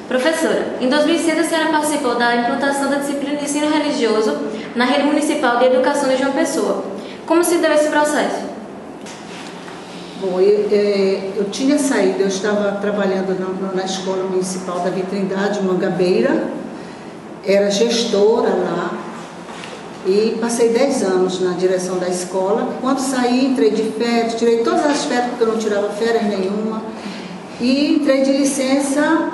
Professora, em 2006 a senhora participou da implantação da disciplina de ensino religioso na Rede Municipal de Educação de João Pessoa. Como se deu esse processo? Bom, eu tinha saído, eu estava trabalhando na Escola Municipal da Trindade, Mangabeira, era gestora lá e passei 10 anos na direção da escola. Quando saí, entrei de férias, tirei todas as férias porque eu não tirava férias nenhuma e entrei de licença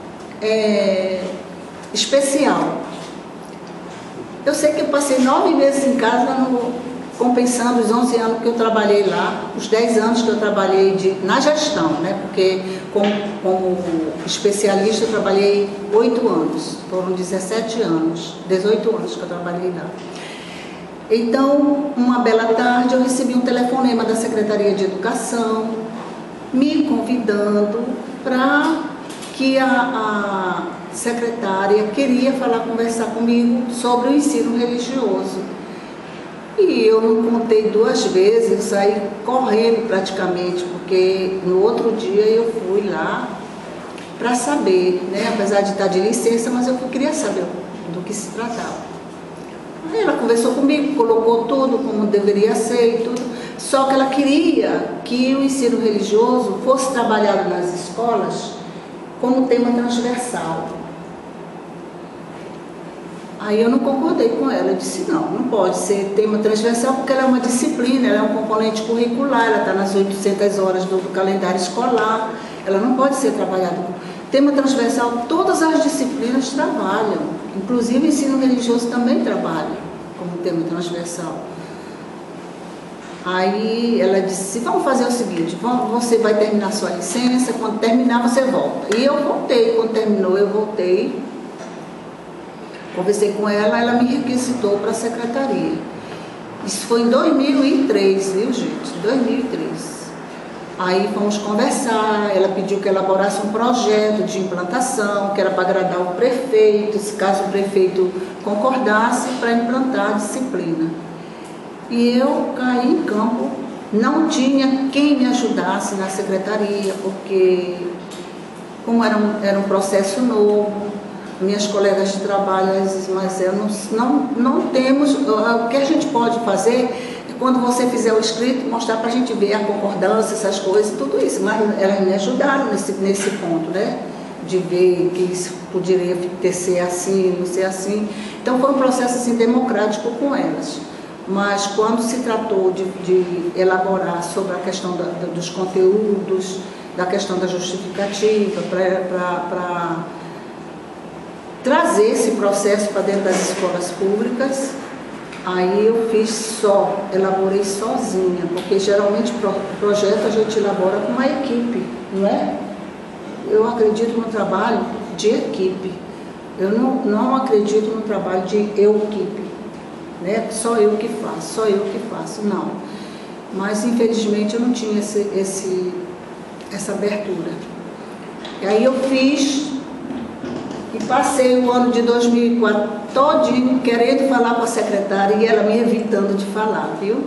especial. Eu sei que eu passei 9 meses em casa compensando os 11 anos que eu trabalhei lá, os 10 anos que eu trabalhei na gestão, né? Porque como especialista eu trabalhei 8 anos, foram 17 anos, 18 anos que eu trabalhei lá. Então, uma bela tarde eu recebi um telefonema da Secretaria de Educação me convidando para que a secretária queria conversar comigo sobre o ensino religioso. E eu não contei 2 vezes, eu saí correndo praticamente, porque no outro dia eu fui lá para saber, né? Apesar de estar de licença, mas eu queria saber do que se tratava. Aí ela conversou comigo, colocou tudo como deveria ser e tudo, só que ela queria que o ensino religioso fosse trabalhado nas escolas como tema transversal. Aí eu não concordei com ela, eu disse não pode ser tema transversal porque ela é uma disciplina, ela é um componente curricular, ela está nas 800 horas do calendário escolar, ela não pode ser trabalhada. Tema transversal, todas as disciplinas trabalham, inclusive o ensino religioso também trabalha como tema transversal. Aí ela disse, vamos fazer o seguinte, você vai terminar sua licença, quando terminar você volta. E eu voltei, quando terminou eu voltei, conversei com ela, ela me requisitou para a secretaria. Isso foi em 2003, viu gente? 2003. Aí fomos conversar, ela pediu que elaborasse um projeto de implantação, que era para agradar o prefeito, se caso o prefeito concordasse, para implantar a disciplina. E eu caí em campo, não tinha quem me ajudasse na secretaria, porque como era um processo novo, minhas colegas de trabalho, mas não temos, o que a gente pode fazer quando você fizer o escrito, mostrar para a gente ver a concordância, essas coisas, tudo isso, mas elas me ajudaram nesse ponto, né? De ver que isso poderia ser assim, não ser assim. Então foi um processo assim, democrático com elas. Mas quando se tratou de elaborar sobre a questão dos conteúdos, da questão da justificativa, para trazer esse processo para dentro das escolas públicas, aí eu elaborei sozinha, porque geralmente projeto a gente elabora com uma equipe, não é? Eu acredito no trabalho de equipe, eu não acredito no trabalho de equipe, né? Só eu que faço, não. Mas infelizmente eu não tinha essa abertura. E aí eu fiz e passei o ano de 2004 todinho querendo falar com a secretária e ela me evitando de falar, viu?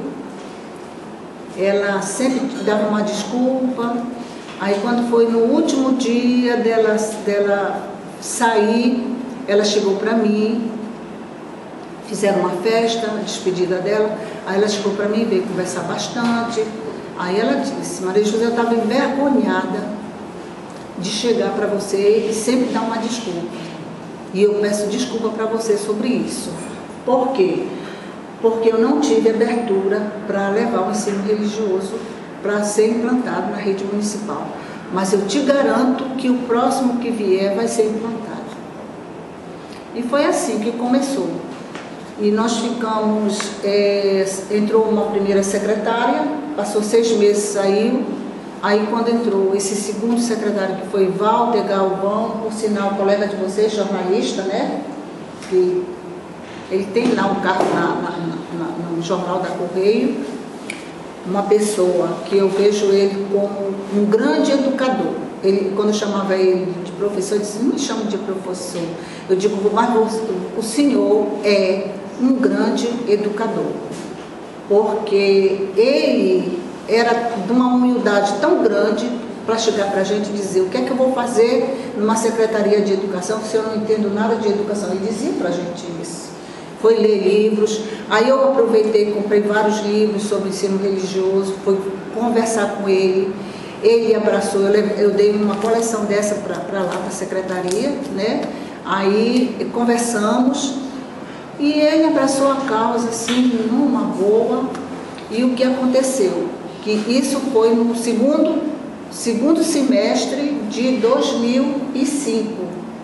Ela sempre dava uma desculpa. Aí quando foi no último dia dela sair, ela chegou para mim, fizeram uma festa, a despedida dela, aí ela chegou para mim, veio conversar bastante. Aí ela disse, Maria José, eu estava envergonhada de chegar para você e sempre dar uma desculpa. E eu peço desculpa para você sobre isso. Por quê? Porque eu não tive abertura para levar o ensino religioso para ser implantado na rede municipal. Mas eu te garanto que o próximo que vier vai ser implantado. E foi assim que começou. E nós ficamos, entrou uma primeira secretária, passou 6 meses, saiu. Aí quando entrou esse segundo secretário, que foi Walter Galvão, por sinal, colega de vocês, jornalista, né? Que ele tem lá um cargo no Jornal da Correio, uma pessoa que eu vejo ele como um grande educador. Ele, quando eu chamava ele de professor, ele disse, não me chamo de professor. Eu digo, mas o senhor é um grande educador, porque ele era de uma humildade tão grande para chegar para a gente e dizer: o que é que eu vou fazer numa secretaria de educação se eu não entendo nada de educação? Ele dizia para a gente isso. Foi ler livros, aí eu aproveitei, comprei vários livros sobre ensino religioso, fui conversar com ele, ele abraçou, eu dei uma coleção dessa para lá, para a secretaria, né? Aí conversamos e ele abraçou a causa assim, numa boa. E o que aconteceu? Que isso foi no segundo semestre de 2005.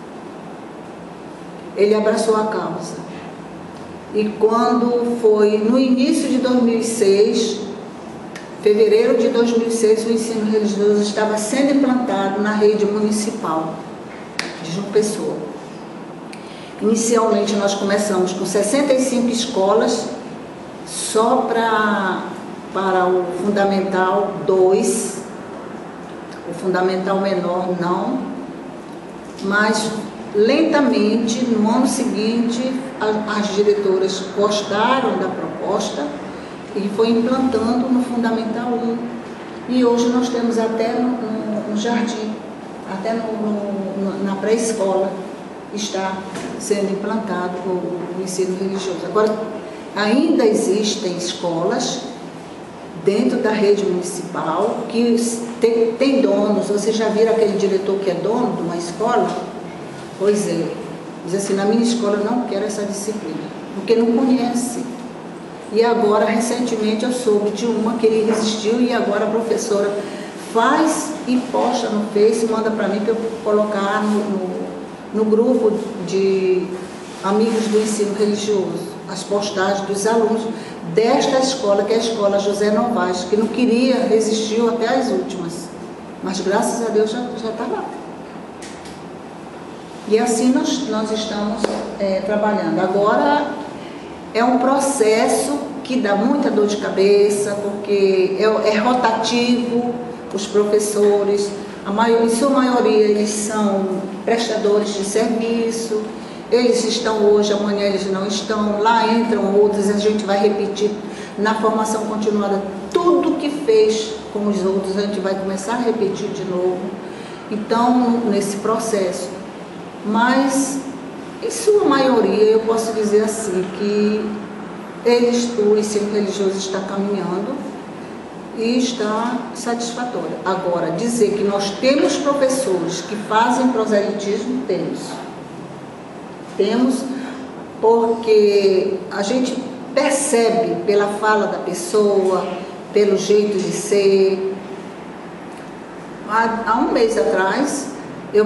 Ele abraçou a causa. E quando foi no início de 2006, fevereiro de 2006, o ensino religioso estava sendo implantado na rede municipal de João Pessoa. Inicialmente nós começamos com 65 escolas, só para o Fundamental 2, o Fundamental menor não, mas lentamente, no ano seguinte, as diretoras gostaram da proposta e foi implantando no Fundamental 1. E hoje nós temos até no jardim, até na pré-escola, está sendo implantado o ensino religioso. Agora, ainda existem escolas dentro da rede municipal que tem donos. Vocês já viram aquele diretor que é dono de uma escola? Pois é, diz assim: na minha escola eu não quero essa disciplina, porque não conhece. E agora, recentemente, eu soube de uma que ele resistiu e agora a professora faz e posta no Face, manda para mim para eu colocar no grupo de amigos do ensino religioso, as postagens dos alunos desta escola, que é a escola José Novaes, que não queria, resistiu até as últimas, mas graças a Deus já está lá. E assim nós estamos trabalhando. Agora é um processo que dá muita dor de cabeça, porque é rotativo, os professores, em sua maioria eles são prestadores de serviço, eles estão hoje, amanhã eles não estão, lá entram outros, a gente vai repetir na formação continuada tudo que fez com os outros, a gente vai começar a repetir de novo. Então, nesse processo. Mas, em sua maioria, eu posso dizer assim, que o ensino religioso está caminhando e está satisfatório. Agora, dizer que nós temos professores que fazem proselitismo, temos, porque a gente percebe pela fala da pessoa, pelo jeito de ser. Há um mês atrás, eu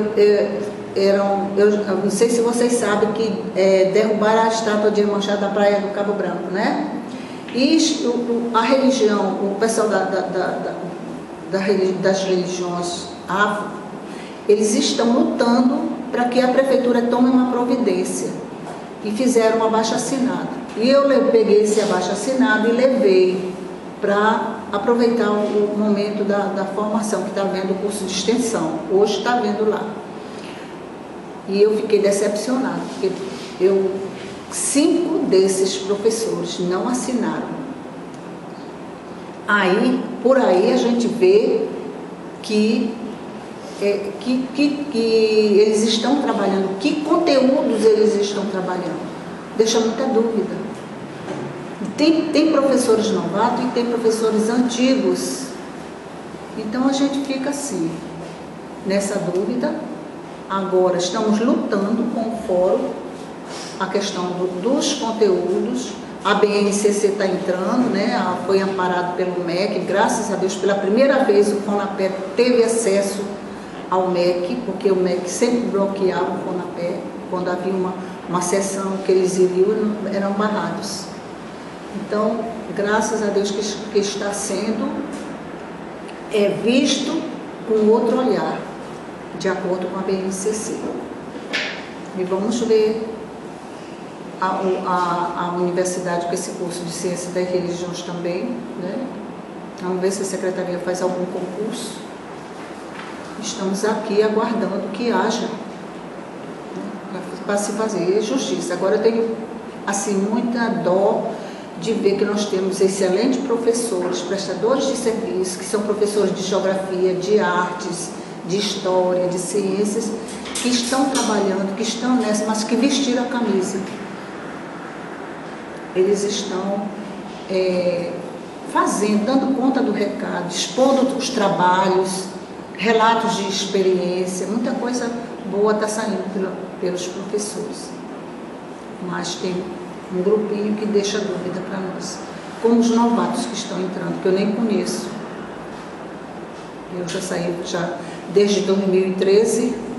não sei se vocês sabem que derrubaram a estátua de Iemanjá da Praia do Cabo Branco, né? E a religião, o pessoal das religiões afro, eles estão lutando para que a prefeitura tome uma providência e fizeram um abaixo-assinado. E eu peguei esse abaixo-assinado e levei para aproveitar o momento da formação, que está vendo o curso de extensão. Hoje está vendo lá. E eu fiquei decepcionada, porque 5 desses professores não assinaram. Por aí a gente vê que eles estão trabalhando, que conteúdos eles estão trabalhando. Deixa muita dúvida. Tem professores novatos e tem professores antigos. Então a gente fica assim, nessa dúvida. Agora estamos lutando com o fórum, a questão dos conteúdos. A BNCC está entrando, né? Foi amparado pelo MEC, graças a Deus, pela primeira vez o FONAPE teve acesso ao MEC, porque o MEC sempre bloqueava o FONAPE, quando havia uma sessão que eles iriam, eram barrados. Então, graças a Deus que está sendo visto com outro olhar, de acordo com a BNCC. E vamos ver a universidade com esse curso de Ciência das Religiões também, né? Vamos ver se a Secretaria faz algum concurso. Estamos aqui aguardando que haja, né, para se fazer justiça. Agora eu tenho assim, muita dó de ver que nós temos excelentes professores, prestadores de serviço, que são professores de geografia, de artes, de história, de ciências, que estão trabalhando, que estão nessa, mas que vestiram a camisa. Eles estão fazendo, dando conta do recado, expondo os trabalhos, relatos de experiência, muita coisa boa está saindo pelos professores. Mas tem um grupinho que deixa dúvida para nós, como os novatos que estão entrando, que eu nem conheço. Eu já saí desde 2013,